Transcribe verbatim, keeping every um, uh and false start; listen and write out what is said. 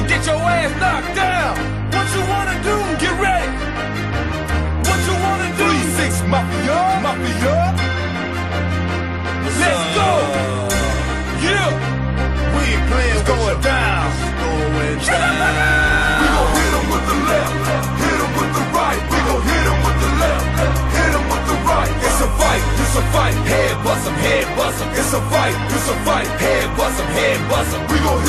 get your ass knocked down. What you wanna do? Get ready. What you wanna do? three six Mafia, Mafia. Let's go. Yeah. We ain't playing. It's going down. Going down. We gon' hit him with the left, hit him with the right. We gon' hit him with the left, hit him with the right. It's a fight, it's a fight. Head bust him, head bust him. It's a fight, it's a fight. Head bust him, head bust him. We gon'